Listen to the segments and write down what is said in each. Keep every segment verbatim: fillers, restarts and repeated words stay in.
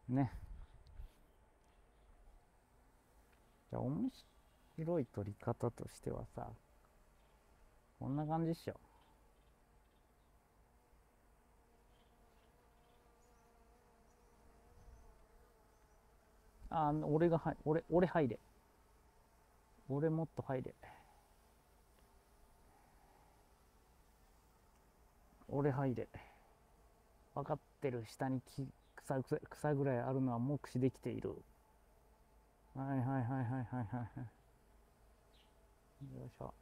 ね。じゃあ面白い撮り方としてはさ、こんな感じっしょ。あ、俺がはい、俺、俺入れ。俺もっと入れ。俺入れ。分かってる。下に木草草ぐらいあるのは目視できている。はいはいはいはいはいはい。よいしょ。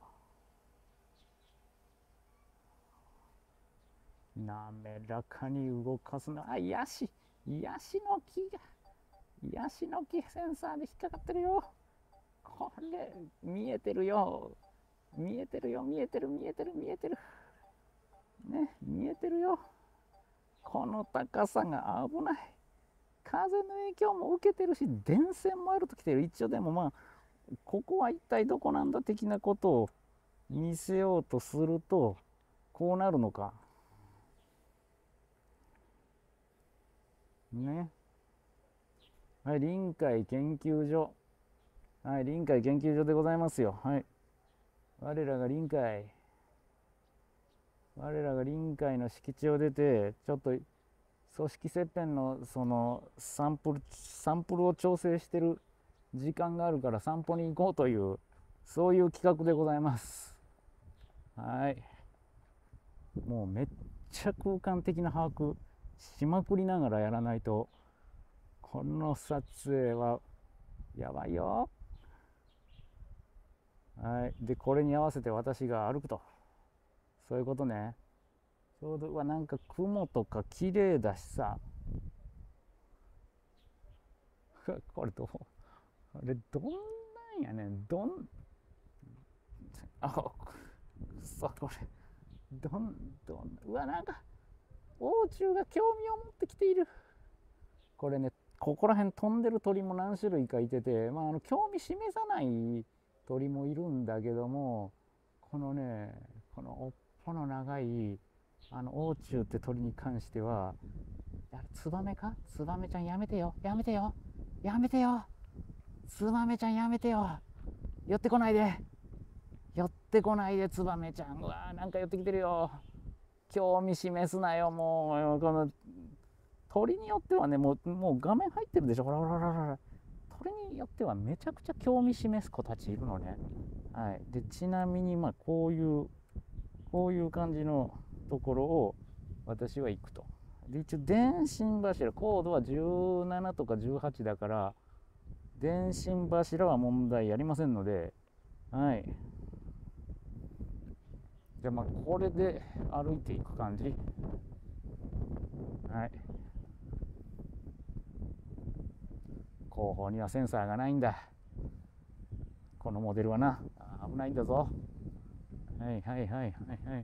滑らかに動かすの。あ、ヤシ。ヤシの木が。ヤシの木センサーで引っかかってるよ。これ、見えてるよ。見えてるよ、見えてる、見えてる、見えてる。ね、見えてるよ。この高さが危ない。風の影響も受けてるし、電線もあるときてる。一応でもまあ、ここは一体どこなんだ的なことを見せようとすると、こうなるのか。ね。はい、臨海研究所。はい、臨海研究所でございますよ。はい。我らが臨海。我らが臨海の敷地を出て、ちょっと組織切片のそのサンプル、サンプルを調整してる時間があるから散歩に行こうという、そういう企画でございます。はい。もうめっちゃ空間的な把握しまくりながらやらないと、この撮影はやばいよ。はい。で、これに合わせて私が歩くと。そういうことね。ちょうど、うわ、なんか雲とか綺麗だしさ。これどう、これどんなんやねん。どん、あ、くそ、これ。どん、どん、うわ、なんか、王虫が興味を持ってきている。これね、ここら辺飛んでる鳥も何種類かいてて、まあ、あの興味示さない鳥もいるんだけども、このね、この尾っぽの長いあの王虫って鳥に関しては、あれツバメか？ツバメちゃんやめてよ、やめてよ、やめてよ、ツバメちゃんやめてよ、寄ってこないで、寄ってこないでツバメちゃん。うわー、なんか寄ってきてるよ。興味示すなよ、もう。この鳥によってはね、もう、もう画面入ってるでしょ。ほらほらほらほら。鳥によってはめちゃくちゃ興味示す子たちいるのね。はい。で、ちなみに、まあ、こういう、こういう感じのところを私は行くと。で、一応、電信柱、高度はじゅうななとかじゅうはちだから、電信柱は問題ありませんので、はい。じゃあ、まあ、これで歩いていく感じ。はい。後方にはセンサーがないんだ。このモデルはな。危ないんだぞ。はいはいはいはいはい。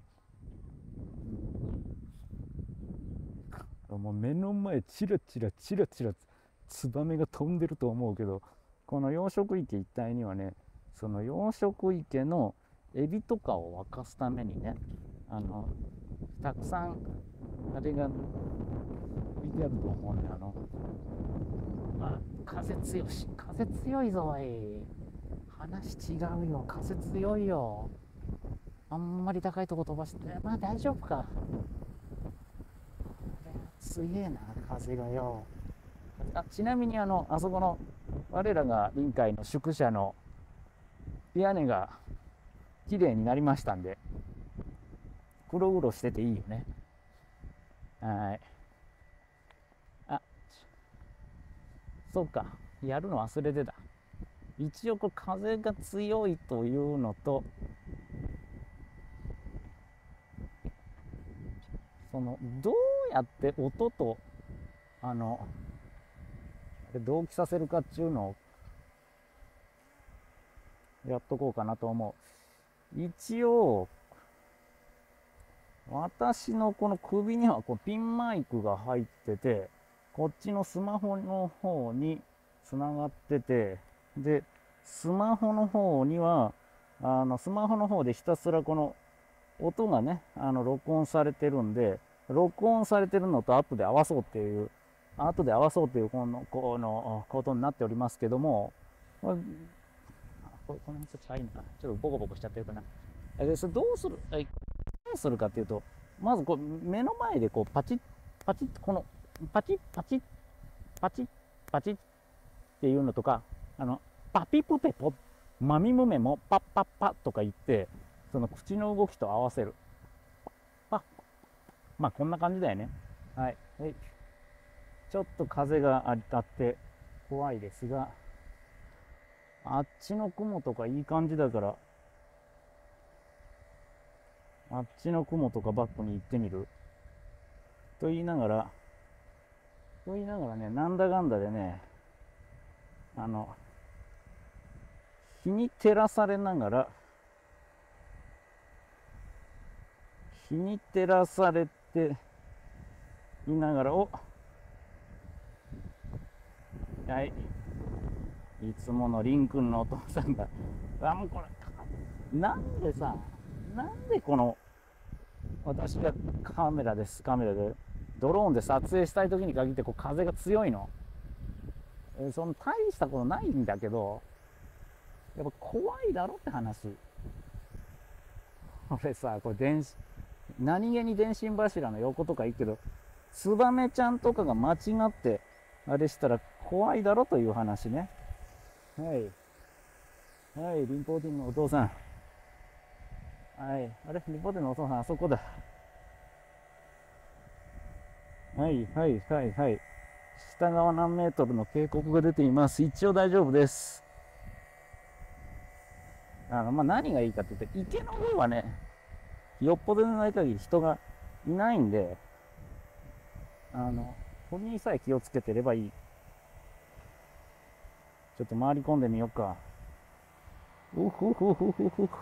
もう目の前チラチラチラチラツバメが飛んでると思うけど、この養殖池一帯にはね、その養殖池のエビとかを沸かすためにね、あのたくさんあれが置いてあると思うね。あのあ、風強し、風強いぞおい。話違うよ、風強いよ。あんまり高いとこ飛ばして、まあ大丈夫か。すげえな、風がよ。あ、ちなみにあの、あそこの、我らが臨海の宿舎の屋根が綺麗になりましたんで、黒々してていいよね。はい。あ、そうか。やるの忘れてた。一応これ風が強いというのと、その、どうやって音と、あの、同期させるかっていうのをやっとこうかなと思う。一応、私のこの首にはこうピンマイクが入ってて、こっちのスマホの方に繋がってて、で、スマホの方には、あの、スマホの方でひたすらこの音がね、あの、録音されてるんで、録音されてるのと後で合わそうっていう後で合わそうというこのこのことになっておりますけども、これこの辺ちょっといいのかな、ちょっとボコボコしちゃってるかな。でそれどうするどうするかっていうと、まずこう目の前でこうパチッパチッこのパチッパチッパチッパチッっていうのとか、あのパピプペポマミムメもパッパッパとか言って、その口の動きと合わせる。パッ、まあこんな感じだよね。はい。ちょっと風が当たって怖いですが、あっちの雲とかいい感じだから、あっちの雲とかバックに行ってみると言いながら、と言いながらね、なんだかんだでね、あの、日に照らされながら、日に照らされていながら、おはい、いつものリンくんのお父さんが、あ、もうこれ、なんでさ、なんでこの、私がカメラです、カメラで、ドローンで撮影したい時に限ってこう風が強いの。えーその大したことないんだけど、やっぱ怖いだろって話。俺さ、これ電子、何気に電信柱の横とかいいけど、ツバメちゃんとかが間違って、あれしたら怖いだろという話ね。はい。はい、リンポーティンのお父さん。はい。あれリンポーティンのお父さん、あそこだ。はい、はい、はい、はい。下側何メートルの渓谷が出ています。一応大丈夫です。あの、まあ、何がいいかって言って、池の上はね、よっぽどでない限り人がいないんで、あの、鳥にさえ気をつけてればいい。ちょっと回り込んでみようか。うふふふふふ。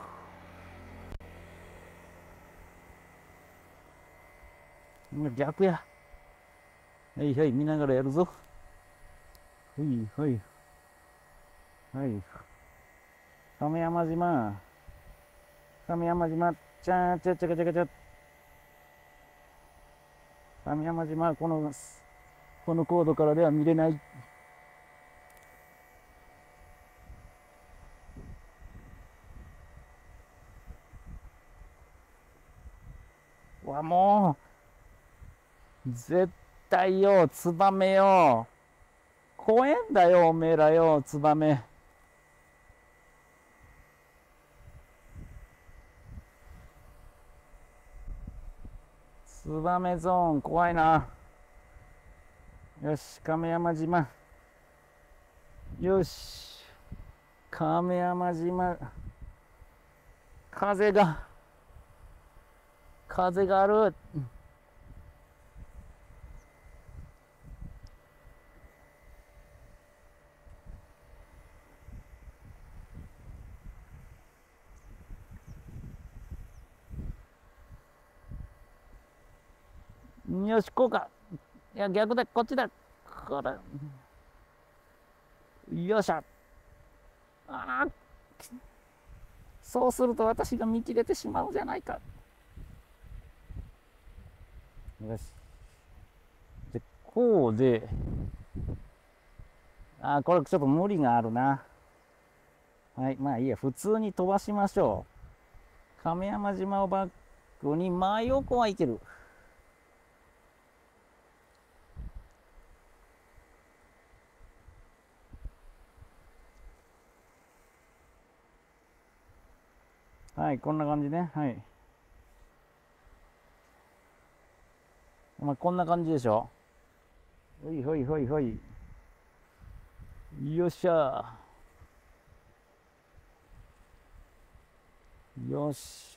逆や。はいはい、見ながらやるぞ。はいはい。はい。亀山島。亀山島。ちゃーちゃちゃちゃちゃちゃ。亀山島、この、この高度からでは見れない。わ、もう、絶対よ、ツバメよ。怖えんだよ、おめえらよ、ツバメ。ツバメゾーン、怖いな。よし、亀山島。よし、亀山島。風が、風がある。よし、こうか。いや、逆だ、こっちだ。これ。よっしゃ。ああ、そうすると私が見切れてしまうじゃないか。よし。で、こうで、ああ、これちょっと無理があるな。はい、まあいいや、普通に飛ばしましょう。亀山島をバックに真横はいける。はい、こんな感じね。はい。まあ、こんな感じでしょ。ほいほいほいほい。よっしゃ。よし。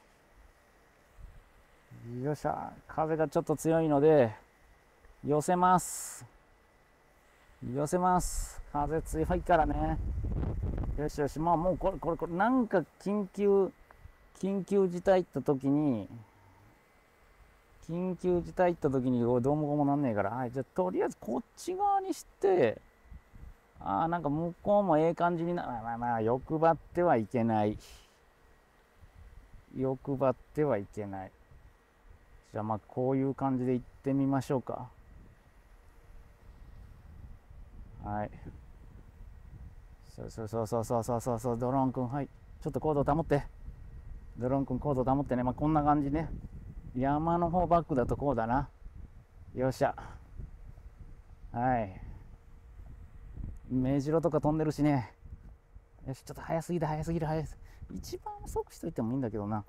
よっしゃ。風がちょっと強いので、寄せます。寄せます。風強いからね。よしよし。まあもうこれ、これ、これ、なんか緊急、緊急事態った時に、緊急事態った時にどうもこうもなんねえから、はい、じゃあとりあえずこっち側にして、ああ、なんか向こうもええ感じにな、まあまあまあ、欲張ってはいけない。欲張ってはいけない。じゃあまあこういう感じで行ってみましょうか。 はい。そうそうそうそうそうそうそうそう、ドローンくん、はい。ちょっと高度保って。ドローンくん、高度保ってね。まあ、こんな感じね。山の方バックだとこうだな。よっしゃ。はい。目白とか飛んでるしね。よし、ちょっと早すぎる、早すぎる、早すぎる。一番遅くしといてもいいんだけどな。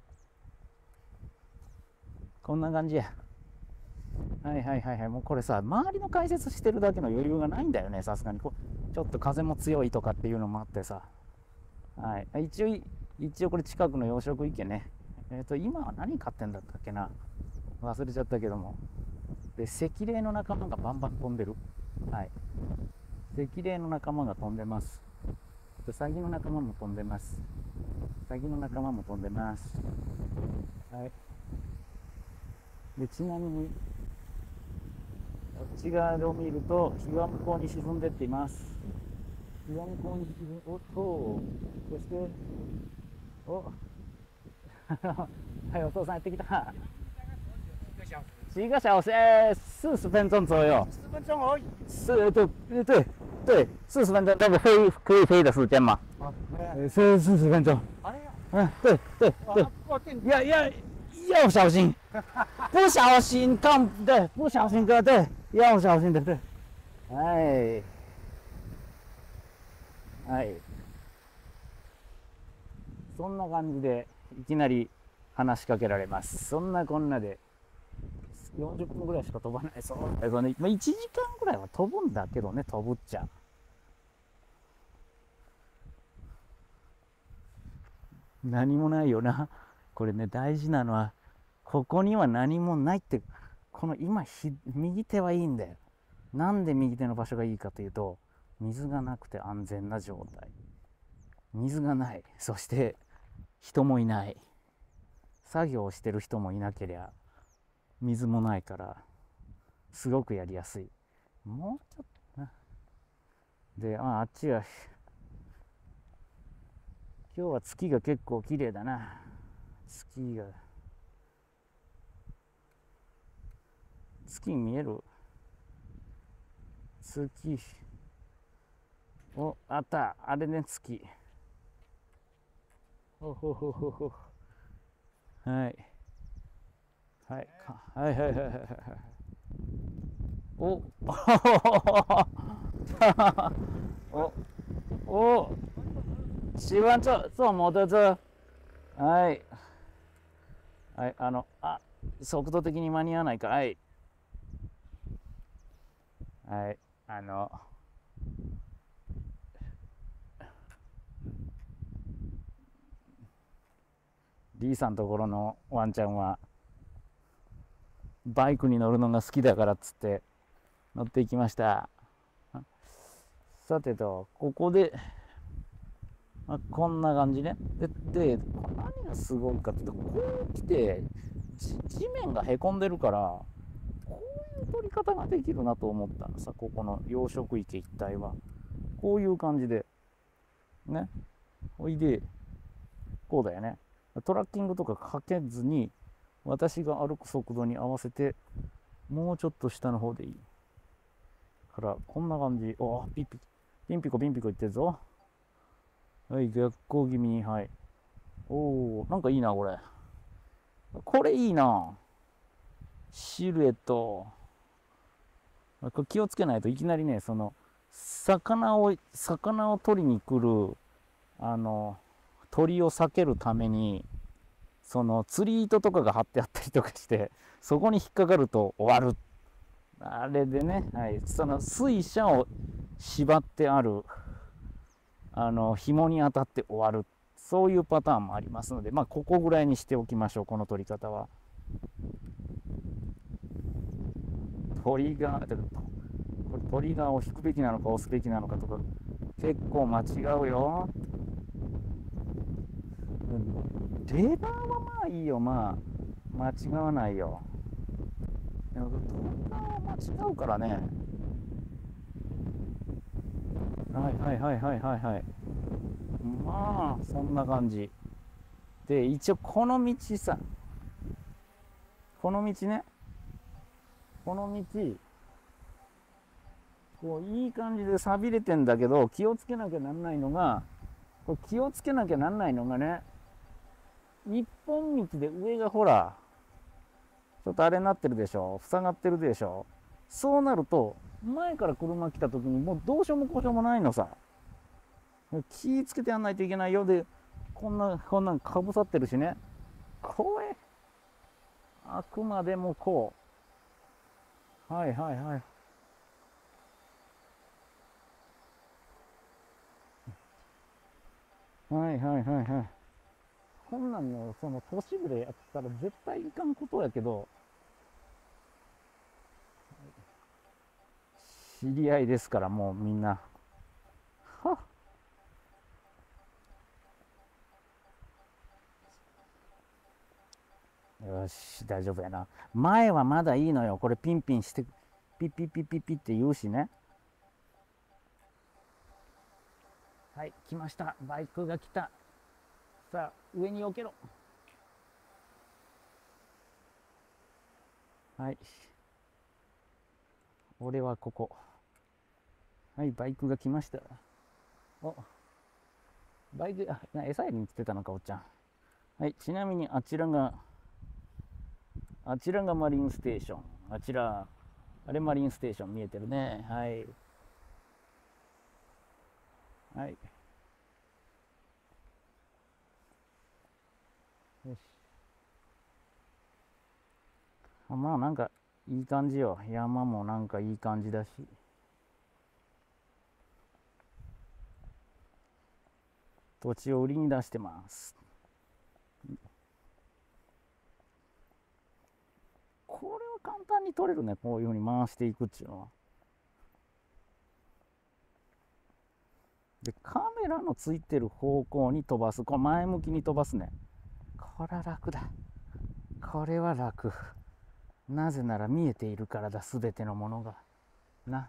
こんな感じや。はいはいはいはい。もうこれさ、周りの解説してるだけの余裕がないんだよね、さすがに。こちょっと風も強いとかっていうのもあってさ。はい。一応、一応これ近くの養殖池ね。えっ、ー、と、今は何飼ってんだったっけな。忘れちゃったけども。で、赤霊の仲間がバンバン飛んでる。はい。赤霊の仲間が飛んでます。ウサギの仲間も飛んでます。ウサギの仲間も飛んでます。はい。で、ちなみに、こっち側を見ると、日は向こうに沈んでっています。日は向こうに沈んで、おっと、そして、おはい、お父さんやってきた。七个小时，呃，四十分钟左右。十分钟而已。是，对，对，对，四十分钟，那个飞可以飞的时间嘛？啊，是四十分钟。嗯，对对对，要要要小心，不小心看，对，不小心哥，对，要小心的，对。哎，はい。そんな感じでいきなり話しかけられます。そんなこんなで。よんじゅっぷんぐらいしか飛ばない。そうだよね。まあ、いちじかんぐらいは飛ぶんだけどね、飛ぶっちゃ。何もないよな。これね、大事なのは、ここには何もないって、この今ひ、右手はいいんだよ。なんで右手の場所がいいかというと、水がなくて安全な状態。水がない。そして、人もいない。作業をしてる人もいなけりゃ、水もないからすごくやりやすい。もうちょっとな。で、ああっちは今日は月が結構綺麗だな。月が月見える。月、お、あった、あれね、月。ほほほほほ。はいはい、はいはいはいはいはい。おおお喜欢坐坐摩托車。はいはい、あのあ速度的に間に合わないか。はいはい、あの D さんところのワンちゃんはバイクに乗るのが好きだからっつって乗っていきました。さてと、ここで、まあ、こんな感じね。で、で何がすごいかっていうと、こう来て地面がへこんでるから、こういう取り方ができるなと思ったのさ。ここの養殖池一帯はこういう感じでね。おいで、こうだよね。トラッキングとかかけずに、私が歩く速度に合わせてもうちょっと下の方でいいからこんな感じ。おピッピピンピコピンピコいってるぞ。はい、逆光気味に。はい。おお、なんかいいなこれ。これいいな。シルエット。これ気をつけないといきなりね、その魚を魚を取りに来るあの鳥を避けるために、その釣り糸とかが張ってあったりとかして、そこに引っかかると終わる。あれでね、はい、その水車を縛ってあるあの紐に当たって終わる、そういうパターンもありますので、まあここぐらいにしておきましょう。この取り方はトリガー、これトリガーを引くべきなのか押すべきなのかとか結構間違うよ。レーダーはまあいいよ、まあ間違わないよ。でもトリガーは間違うからね。はいはいはいはいはいはい。まあそんな感じで、一応この道さ、この道ね、この道こういい感じで錆びれてんだけど、気をつけなきゃなんないのが、これ気をつけなきゃなんないのがね、一本道で上がほら、ちょっとあれになってるでしょ、塞がってるでしょ。そうなると、前から車来た時にもうどうしようもこうしようもないのさ。気ぃつけてやんないといけないよ。で、こんな、こんなんかぶさってるしね。これ、あくまでもこう。はいはいはい。はいはいはいはい。こんなんの、その都市部でやったら絶対いかんことやけど、知り合いですから、もうみんな。はっ。よし、大丈夫やな。前はまだいいのよ。これピンピンして、ピッピッピッピッピッって言うしね。はい、来ました。バイクが来た。さあ、上に避けろ。はい。俺はここ。はい、バイクが来ました。お、バイク、あ、餌やりに来てたのか、おっちゃん。はい、ちなみにあちらが、あちらがマリンステーション。あちら、あれマリンステーション見えてるね。はい。はい。よし。まあなんかいい感じよ。山もなんかいい感じだし。土地を売りに出してます。これは簡単に取れるね。こういうふうに回していくっていうのは。で、カメラのついてる方向に飛ばす。これ前向きに飛ばすね。これは楽だ。これは楽。なぜなら見えているからだ。すべてのものが。な。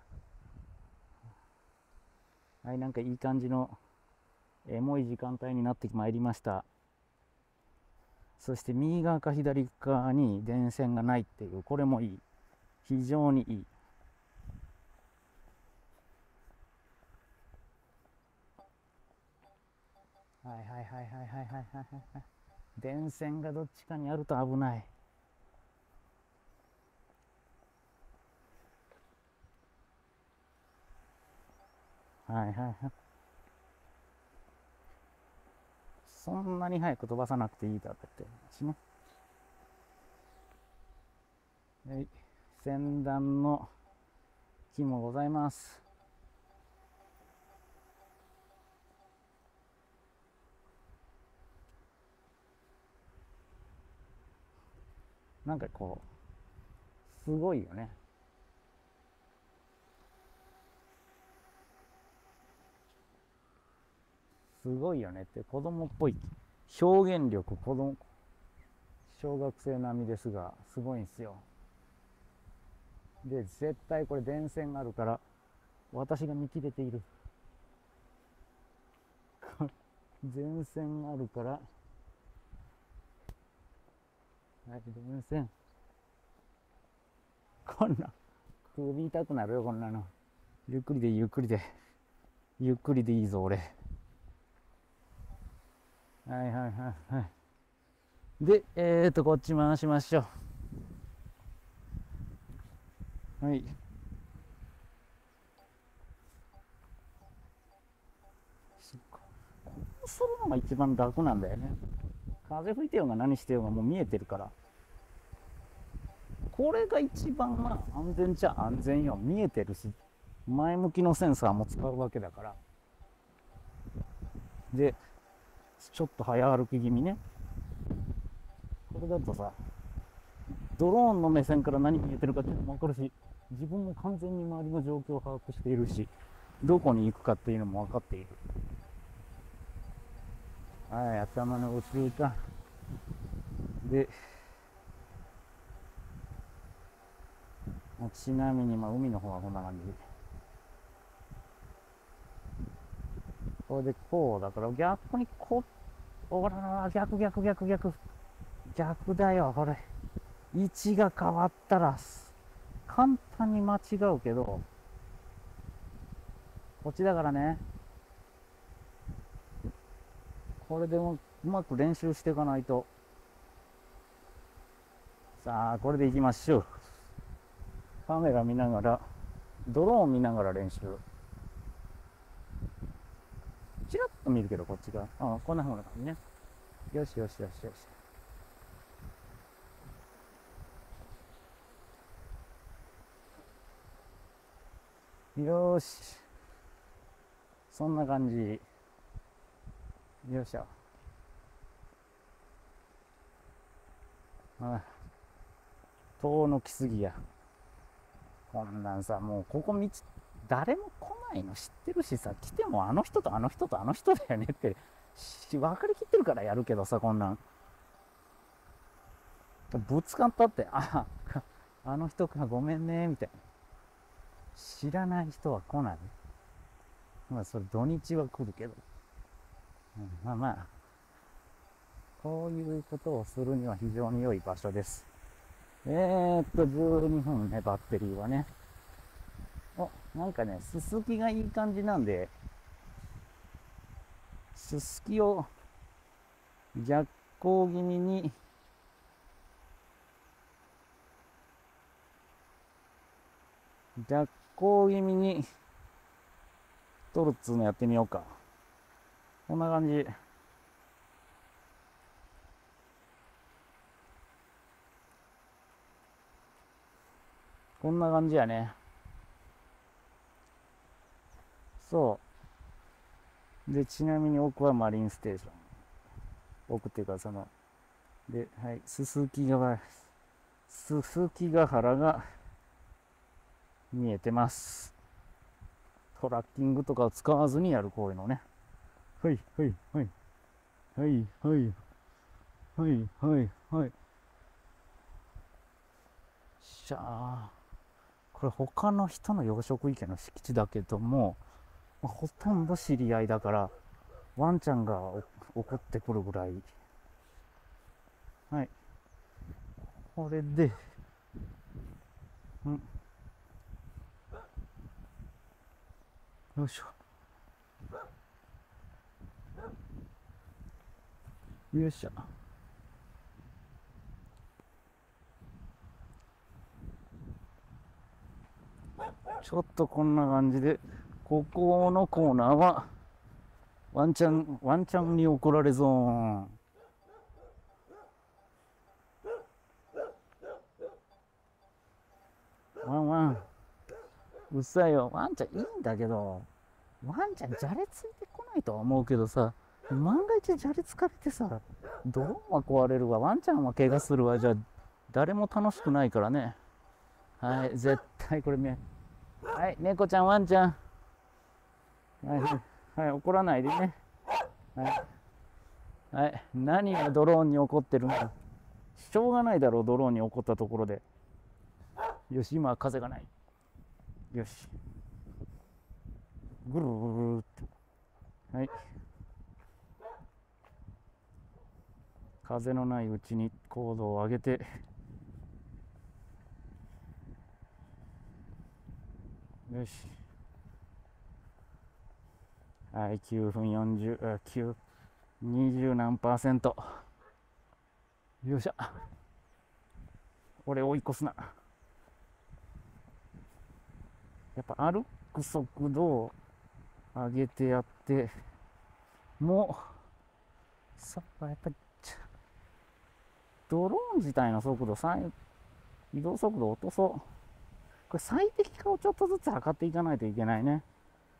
はい、なんかいい感じのエモい時間帯になってまいりました。そして右側か左側に電線がないっていう、これもいい。非常にいい。はいはいはいはいはいはいはいはい。電線がどっちかにあると危ない。はいはいはい。そんなに早く飛ばさなくていいだってしね。はい、先端の木もございます。なんかこう、すごいよね。すごいよねって子供っぽい。表現力、子供、小学生並みですが、すごいんですよ。で、絶対これ電線があるから、私が見切れている。電線あるから、はい、電線。こんな、首痛くなるよ、こんなの。ゆっくりでゆっくりで。ゆっくりでいいぞ、俺。はいはいはいはい。で、えーと、こっち回しましょう。はい。こうするのが一番楽なんだよね。風吹いてようが何してようがもう見えてるから。これが一番まあ安全っちゃ安全よ。見えてるし、前向きのセンサーも使うわけだから。で、ちょっと早歩き気味ね。これだとさ、ドローンの目線から何見えてるかっていうのも分かるし、自分も完全に周りの状況を把握しているし、どこに行くかっていうのも分かっている。はい、頭の落ちた。で、ちなみに、まあ、海の方はこんな感じ。これでこうだから、逆にこう、おらら、逆逆逆逆。逆だよ、これ。位置が変わったら、簡単に間違うけど、 こっちだからね。これでもうまく練習していかないと。さあ、これでいきましょう。カメラ見ながら、ドローン見ながら練習。チラッと見るけど、こっちが。ああ、こんな風な感じね。よしよしよしよし。よし。そんな感じ。よいしょ。ああ、遠のきすぎや。こんなんさ、もうここ道、誰も来ないの知ってるしさ、来てもあの人とあの人とあの人だよねってし分かりきってるからやるけどさ、こんなん。ぶつかったって、あ、あの人かごめんね、みたいな。知らない人は来ない。まあ、それ土日は来るけど。うん、まあまあ、こういうことをするには非常に良い場所です。えーっと、じゅうにふんね、バッテリーはね。お、なんかね、すすきがいい感じなんで、すすきを逆光気味に、逆光気味に撮るっつうのやってみようか。こんな感じ。こんな感じやね。そう。で、ちなみに奥はマリンステーション。奥っていうか、その、で、はい、すすき川、すすきヶ原が見えてます。トラッキングとかを使わずにやるこういうのね。はい、はい、はい。はい、はい、はい、はい、はい。しゃあ。これ他の人の養殖池の敷地だけども、まあ、ほとんど知り合いだから、ワンちゃんが怒ってくるぐらい。はい。これで、ん、よいしょ。よいしょ。ちょっとこんな感じで、ここのコーナーは、ワンちゃん、ワンちゃんに怒られゾーン。ワンワン。うっさいよ。ワンちゃんいいんだけど、ワンちゃんじゃれついてこないとは思うけどさ、万が一じゃれつかれてさ、ドローンは壊れるわ、ワンちゃんは怪我するわ、じゃあ誰も楽しくないからね。はい、絶対これね。はい、猫ちゃん、ワンちゃん。はい、はい、怒らないでね。はい。はい、何がドローンに怒ってるんだ。しょうがないだろう、ドローンに怒ったところで。よし、今は風がない。よし。ぐるぐるぐるって。はい。風のないうちに高度を上げて、よし。はい、きゅうふんよんじゅう、あ、きゅう、にじゅう何パーセント。よいしょ。俺追い越すな。やっぱ歩く速度を上げてやって、もう、さやっぱり、ドローン自体の速度、移動速度落とそう。これ最適化をちょっとずつ測っていかないといけないね。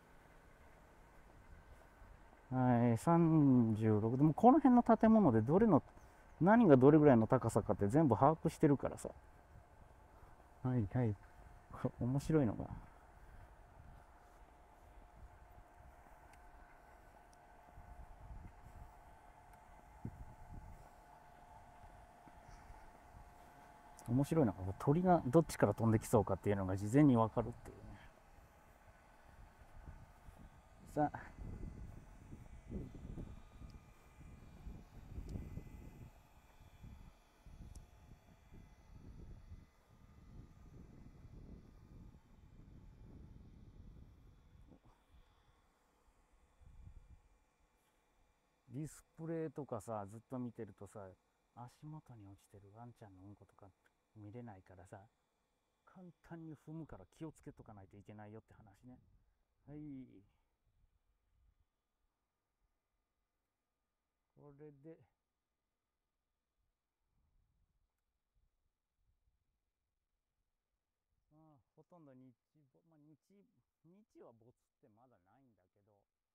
はい、さんじゅうろくでもこの辺の建物でどれの何がどれぐらいの高さかって全部把握してるからさ。はいはい。面白いのが。面白いのが鳥がどっちから飛んできそうかっていうのが事前に分かるっていうね。さあ。 ディスプレイとかさ、ずっと見てるとさ、足元に落ちてるワンちゃんのうんことか見れないからさ、簡単に踏むから気をつけとかないといけないよって話ね。はい。これで、ああほとんど日没、まあ、日、日は没ってまだないんだけど、